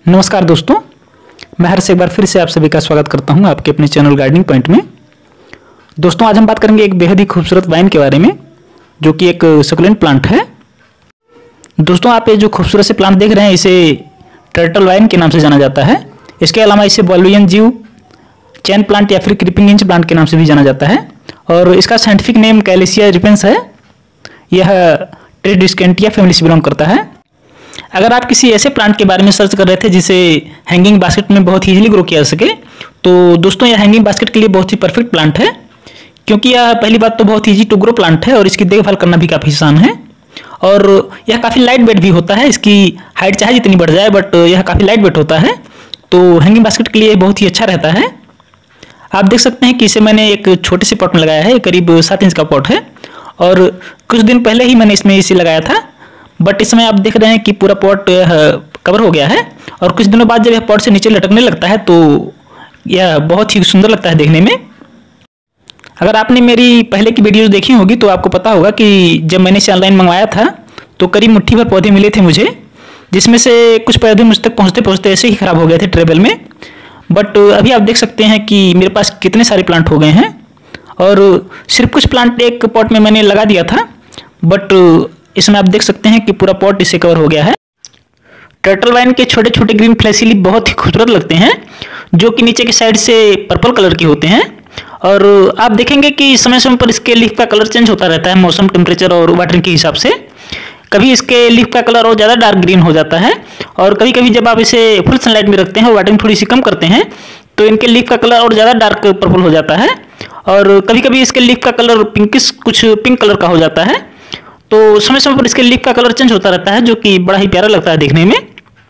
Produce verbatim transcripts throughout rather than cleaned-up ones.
नमस्कार दोस्तों, मैं हर से एक बार फिर से आप सभी का स्वागत करता हूं आपके अपने चैनल गार्डनिंग पॉइंट में। दोस्तों, आज हम बात करेंगे एक बेहद ही खूबसूरत वाइन के बारे में, जो कि एक सक्युलेंट प्लांट है। दोस्तों, आप ये जो खूबसूरत से प्लांट देख रहे हैं, इसे टर्टल वाइन के नाम से जाना जाता है। इसके अलावा इसे बॉल्वियन जीव, चैन प्लांट या फिर क्रीपिंग इंच प्लांट के नाम से भी जाना जाता है। और इसका साइंटिफिक नेम कैलेसिया रिपेंस है। यह ट्रेडिस्केंटिया फैमिली से बिलोंग करता है। अगर आप किसी ऐसे प्लांट के बारे में सर्च कर रहे थे जिसे हैंगिंग बास्केट में बहुत ही इजीली ग्रो किया जा सके, तो दोस्तों यह हैंगिंग बास्केट के लिए बहुत ही परफेक्ट प्लांट है, क्योंकि यह पहली बात तो बहुत ईजी टू ग्रो प्लांट है और इसकी देखभाल करना भी काफ़ी आसान है। और यह काफ़ी लाइट वेट भी होता है। इसकी हाइट चाहे जितनी बढ़ जाए, बट यह काफ़ी लाइट वेट होता है, तो हैंगिंग बास्केट के लिए बहुत ही अच्छा रहता है। आप देख सकते हैं कि इसे मैंने एक छोटे से पॉट में लगाया है। करीब सात इंच का पॉट है और कुछ दिन पहले ही मैंने इसमें इसे लगाया था, बट इस समय आप देख रहे हैं कि पूरा पॉट कवर हो गया है। और कुछ दिनों बाद जब यह पॉट से नीचे लटकने लगता है तो यह बहुत ही सुंदर लगता है देखने में। अगर आपने मेरी पहले की वीडियोस देखी होगी तो आपको पता होगा कि जब मैंने इसे ऑनलाइन मंगवाया था तो करीब मुट्ठी भर पौधे मिले थे मुझे, जिसमें से कुछ पौधे मुझ तक पहुँचते पहुँचते ऐसे ही खराब हो गए थे ट्रेवल में। बट अभी आप देख सकते हैं कि मेरे पास कितने सारे प्लांट हो गए हैं। और सिर्फ कुछ प्लांट एक पॉट में मैंने लगा दिया था, बट इसमें आप देख सकते हैं कि पूरा पॉट इससे कवर हो गया है। टर्टल वाइन के छोटे छोटे ग्रीन फ्लैशी लीफ बहुत ही खूबसूरत लगते हैं, जो कि नीचे की साइड से पर्पल कलर के होते हैं। और आप देखेंगे कि समय समय पर इसके लीफ का कलर चेंज होता रहता है मौसम, टेम्परेचर और वाटरिंग के हिसाब से। कभी इसके लीफ का कलर और ज़्यादा डार्क ग्रीन हो जाता है, और कभी कभी जब आप इसे फुल सनलाइट में रखते हैं और वाटरिंग थोड़ी सी कम करते हैं तो इनके लीफ का कलर और ज़्यादा डार्क पर्पल हो जाता है। और कभी कभी इसके लीफ का कलर पिंकिश, कुछ पिंक कलर का हो जाता है। तो समय समय पर इसके लीफ का कलर चेंज होता रहता है, जो कि बड़ा ही प्यारा लगता है देखने में।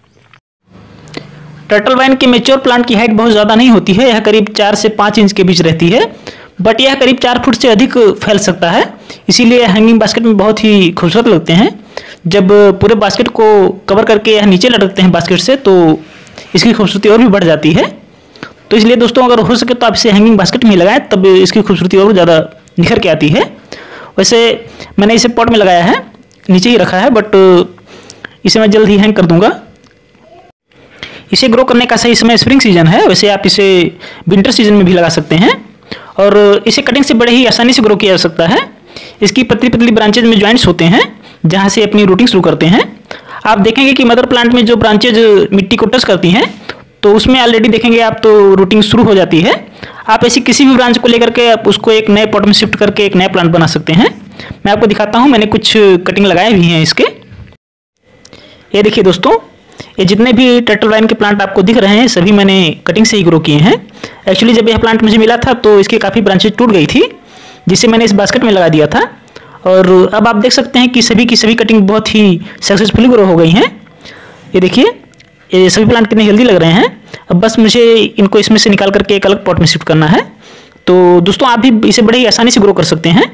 टर्टल वाइन के मेच्योर प्लांट की हाइट बहुत ज़्यादा नहीं होती है। यह करीब चार से पाँच इंच के बीच रहती है, बट यह करीब चार फुट से अधिक फैल सकता है। इसीलिए हैंगिंग बास्केट में बहुत ही खूबसूरत लगते हैं। जब पूरे बास्केट को कवर करके यह नीचे लटकते हैं बास्केट से, तो इसकी खूबसूरती और भी बढ़ जाती है। तो इसलिए दोस्तों, अगर हो सके तो आप इसे हैंगिंग बास्केट में लगाएं, तब इसकी खूबसूरती और ज़्यादा निखर के आती है। वैसे मैंने इसे पॉट में लगाया है, नीचे ही रखा है, बट इसे मैं जल्द ही हैंग कर दूंगा। इसे ग्रो करने का सही समय स्प्रिंग सीजन है। वैसे आप इसे विंटर सीजन में भी लगा सकते हैं और इसे कटिंग से बड़े ही आसानी से ग्रो किया जा सकता है। इसकी पतली पतली ब्रांचेज में जॉइंट्स होते हैं, जहाँ से अपनी रूटिंग शुरू करते हैं। आप देखेंगे कि मदर प्लांट में जो ब्रांचेज मिट्टी को टच करती हैं, तो उसमें ऑलरेडी देखेंगे आप तो रूटिंग शुरू हो जाती है। आप ऐसी किसी भी ब्रांच को लेकर के आप उसको एक नए पॉट में शिफ्ट करके एक नया प्लांट बना सकते हैं। मैं आपको दिखाता हूं, मैंने कुछ कटिंग लगाए भी हैं इसके। ये देखिए दोस्तों, ये जितने भी टर्टल वाइन के प्लांट आपको दिख रहे हैं, सभी मैंने कटिंग से ही ग्रो किए हैं। एक्चुअली जब यह प्लांट मुझे मिला था तो इसकी काफ़ी ब्रांचेज टूट गई थी, जिसे मैंने इस बास्केट में लगा दिया था। और अब आप देख सकते हैं कि सभी की सभी कटिंग बहुत ही सक्सेसफुली ग्रो हो गई हैं। ये देखिए, ये सभी प्लांट कितने हेल्दी लग रहे हैं। अब बस मुझे इनको इसमें से निकाल करके एक अलग पॉट में शिफ्ट करना है। तो दोस्तों, आप भी इसे बड़े ही आसानी से ग्रो कर सकते हैं।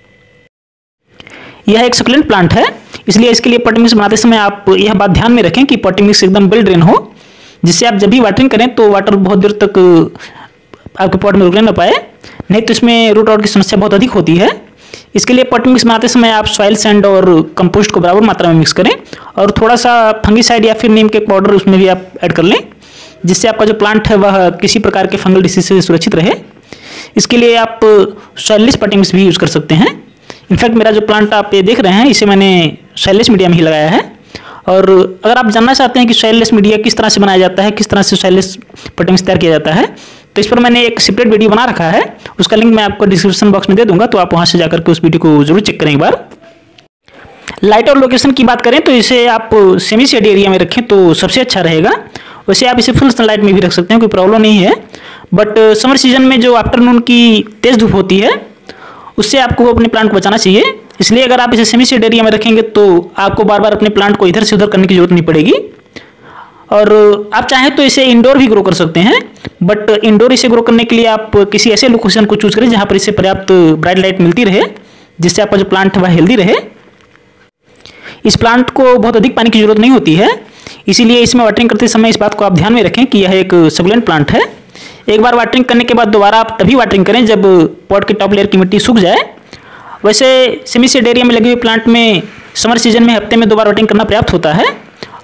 यह एक सक्युलेंट प्लांट है, इसलिए इसके लिए पॉटिंग मिक्स बनाते समय आप यह बात ध्यान में रखें कि पॉटिंग मिक्स एकदम वेल ड्रेन हो, जिससे आप जब भी वाटरिंग करें तो वाटर बहुत देर तक आपके पॉट में रुकने न पाए, नहीं तो इसमें रूट आउट की समस्या बहुत अधिक होती है। इसके लिए पॉटिंग मिक्स बनाते समय आप सॉइल सैंड और कंपोस्ट को बराबर मात्रा में मिक्स करें, और थोड़ा सा फंगीसाइड या फिर नीम के पाउडर उसमें भी आप ऐड कर लें, जिससे आपका जो प्लांट है वह किसी प्रकार के फंगल डिसीज से सुरक्षित रहे। इसके लिए आप सॉइललेस पॉटिंग मिक्स भी यूज़ कर सकते हैं। इनफैक्ट मेरा जो प्लांट आप ये देख रहे हैं, इसे मैंने सॉइललेस मीडिया में ही लगाया है। और अगर आप जानना चाहते हैं कि सॉइललेस मीडिया किस तरह से बनाया जाता है, किस तरह से सॉइललेस पॉटिंग मिक्स तैयार किया जाता है, तो इस पर मैंने एक सेपरेट वीडियो बना रखा है। उसका लिंक मैं आपको डिस्क्रिप्शन बॉक्स में दे दूंगा, तो आप वहां से जाकर के उस वीडियो को जरूर चेक करें एक बार। लाइट और लोकेशन की बात करें तो इसे आप सेमी शेड एरिया में रखें तो सबसे अच्छा रहेगा। वैसे आप इसे फुल सनलाइट में भी रख सकते हैं, कोई प्रॉब्लम नहीं है। बट समर सीजन में जो आफ्टरनून की तेज़ धूप होती है, उससे आपको अपने प्लांट को बचाना चाहिए। इसलिए अगर आप इसे सेमी शेड एरिया में रखेंगे तो आपको बार बार अपने प्लांट को इधर से उधर करने की जरूरत नहीं पड़ेगी। और आप चाहें तो इसे इंडोर भी ग्रो कर सकते हैं, बट इंडोर इसे ग्रो करने के लिए आप किसी ऐसे लोकेशन को चूज करें जहां पर इसे पर्याप्त ब्राइट लाइट मिलती रहे, जिससे आपका जो प्लांट है वह हेल्दी रहे। इस प्लांट को बहुत अधिक पानी की जरूरत नहीं होती है, इसीलिए इसमें वाटरिंग करते समय इस बात को आप ध्यान में रखें कि यह एक सक्युलेंट प्लांट है। एक बार वाटरिंग करने के बाद दोबारा आप तभी वाटरिंग करें जब पॉट की टॉप लेयर की मिट्टी सूख जाए। वैसे सेमी शेड एरिया में लगे हुए प्लांट में समर सीजन में हफ्ते में दो बार वाटरिंग करना पर्याप्त होता है।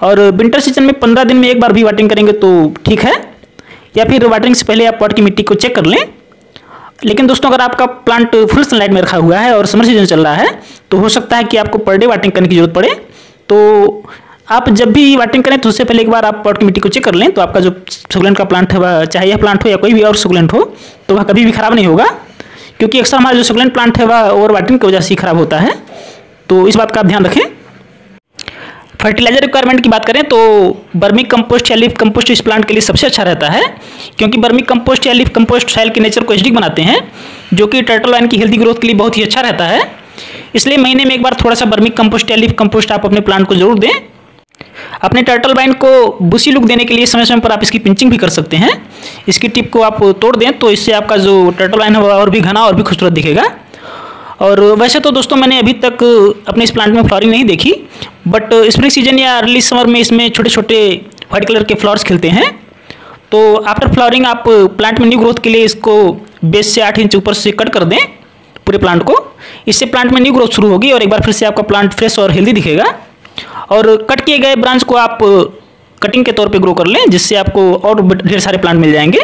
और विंटर सीजन में पंद्रह दिन में एक बार भी वाटरिंग करेंगे तो ठीक है, या फिर वाटरिंग से पहले आप पॉट की मिट्टी को चेक कर लें। लेकिन दोस्तों अगर आपका प्लांट फुल सनलाइट में रखा हुआ है और समर सीजन चल रहा है तो हो सकता है कि आपको पर डे वाटरिंग करने की जरूरत पड़े। तो आप जब भी वाटरिंग करें तो उससे पहले एक बार आप पॉट की मिट्टी को चेक कर लें, तो आपका जो सुकुलेंट का प्लांट है वह, चाहे यह प्लांट हो या कोई भी और सुकुलेंट हो, तो वह कभी भी खराब नहीं होगा, क्योंकि अक्सर हमारा जो सुकुलेंट प्लांट है वह ओवर वाटरिंग की वजह से ही खराब होता है। तो इस बात का आप ध्यान रखें। फर्टिलाइजर रिक्वायरमेंट की बात करें तो बर्मी कंपोस्ट या लीफ कंपोस्ट इस प्लांट के लिए सबसे अच्छा रहता है, क्योंकि बर्मी कंपोस्ट या लीफ कंपोस्ट सॉइल के नेचर को एसिडिक बनाते हैं, जो कि टर्टल वाइन की हेल्दी ग्रोथ के लिए बहुत ही अच्छा रहता है। इसलिए महीने में एक बार थोड़ा सा बर्मी कंपोस्ट या लीफ कंपोस्ट आप अपने प्लांट को जरूर दें। अपने टर्टल वाइन को बुशी लुक देने के लिए समय समय पर आप इसकी पिंचिंग भी कर सकते हैं। इसकी टिप को आप तोड़ दें तो इससे आपका जो टर्टल वाइन है और भी घना और भी खूबसूरत दिखेगा। और वैसे तो दोस्तों मैंने अभी तक अपने इस प्लांट में फ्लावरिंग नहीं देखी, बट स्प्रिंग सीजन या अर्ली समर में इसमें छोटे छोटे वाइट कलर के फ्लावर्स खिलते हैं। तो आफ्टर फ्लावरिंग आप प्लांट में न्यू ग्रोथ के लिए इसको बेस से आठ इंच ऊपर से कट कर दें पूरे प्लांट को। इससे प्लांट में न्यू ग्रोथ शुरू होगी और एक बार फिर से आपका प्लांट फ्रेश और हेल्दी दिखेगा। और कट किए गए ब्रांच को आप कटिंग के तौर पे ग्रो कर लें, जिससे आपको और ढेर सारे प्लांट मिल जाएंगे।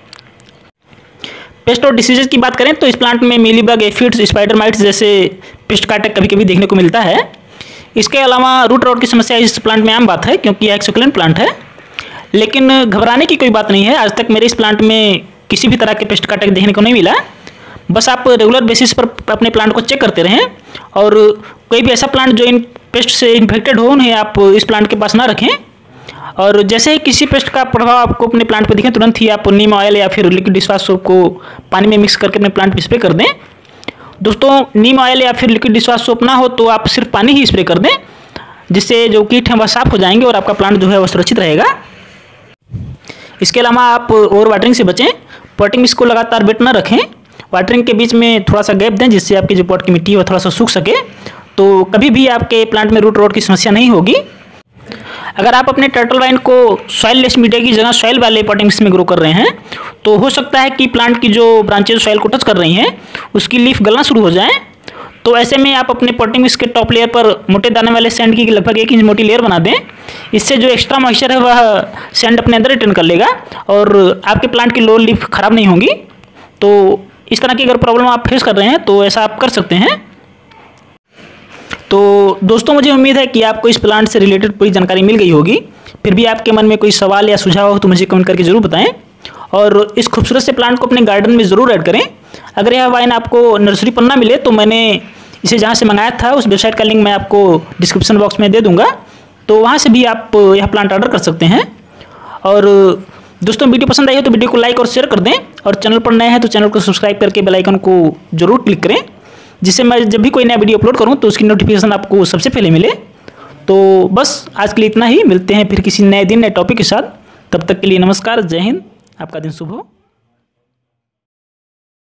पेस्ट और डिसीजेज की बात करें तो इस प्लांट में मीलीबग, एफिड्स, स्पाइडर माइट्स जैसे पेस्ट काटक कभी कभी देखने को मिलता है। इसके अलावा रूट रॉट की समस्या इस प्लांट में आम बात है, क्योंकि यह एक सकुलेंट प्लांट है। लेकिन घबराने की कोई बात नहीं है, आज तक मेरे इस प्लांट में किसी भी तरह के पेस्ट काटक देखने को नहीं मिला। बस आप रेगुलर बेसिस पर अपने प्लांट को चेक करते रहें, और कोई भी ऐसा प्लांट जो इन पेस्ट से इन्फेक्टेड हो उन्हें आप इस प्लांट के पास ना रखें। और जैसे ही किसी पेस्ट का प्रभाव आपको अपने प्लांट पर दिखे तुरंत ही आप नीम ऑयल या फिर लिक्विड डिशवॉश सोप को पानी में मिक्स करके अपने प्लांट पर स्प्रे कर दें। दोस्तों नीम ऑयल या फिर लिक्विड डिशवॉश सोप ना हो तो आप सिर्फ पानी ही स्प्रे कर दें, जिससे जो कीट हैं वह साफ हो जाएंगे और आपका प्लांट जो है वह सुरक्षित रहेगा। इसके अलावा आप ओवर वाटरिंग से बचें। पॉटिंग मिक्स को लगातार वेट न रखें, वाटरिंग के बीच में थोड़ा सा गैप दें, जिससे आपकी जो पॉट की मिट्टी है वह थोड़ा सा सूख सके। तो कभी भी आपके प्लांट में रूट रॉट की समस्या नहीं होगी। अगर आप अपने टर्टल वाइन को सॉइल लेस मीडिया की जगह सॉइल वाले पॉटिंग मिक्स में ग्रो कर रहे हैं तो हो सकता है कि प्लांट की जो ब्रांचेज सॉइल को टच कर रही हैं उसकी लीफ गलना शुरू हो जाए। तो ऐसे में आप अपने पॉटिंग मिक्स के टॉप लेयर पर मोटे दाने वाले सैंड की लगभग एक इंच मोटी लेयर बना दें। इससे जो एक्स्ट्रा मॉइस्चर है वह सैंड अपने अंदर रिटर्न कर लेगा और आपके प्लांट की लोअर लीफ खराब नहीं होंगी। तो इस तरह की अगर प्रॉब्लम आप फेस कर रहे हैं तो ऐसा आप कर सकते हैं। तो दोस्तों मुझे उम्मीद है कि आपको इस प्लांट से रिलेटेड पूरी जानकारी मिल गई होगी। फिर भी आपके मन में कोई सवाल या सुझाव हो तो मुझे कमेंट करके जरूर बताएं, और इस खूबसूरत से प्लांट को अपने गार्डन में ज़रूर ऐड करें। अगर यह वाइन आपको नर्सरी पर ना मिले तो मैंने इसे जहाँ से मंगाया था उस वेबसाइट का लिंक मैं आपको डिस्क्रिप्शन बॉक्स में दे दूँगा, तो वहाँ से भी आप यह प्लांट ऑर्डर कर सकते हैं। और दोस्तों वीडियो पसंद आई हो तो वीडियो को लाइक और शेयर कर दें, और चैनल पर नए हैं तो चैनल को सब्सक्राइब करके बेल आइकन को जरूर क्लिक करें, जिससे मैं जब भी कोई नया वीडियो अपलोड करूं तो उसकी नोटिफिकेशन आपको सबसे पहले मिले। तो बस आज के लिए इतना ही, मिलते हैं फिर किसी नए दिन नए टॉपिक के साथ। तब तक के लिए नमस्कार, जय हिंद, आपका दिन शुभ हो।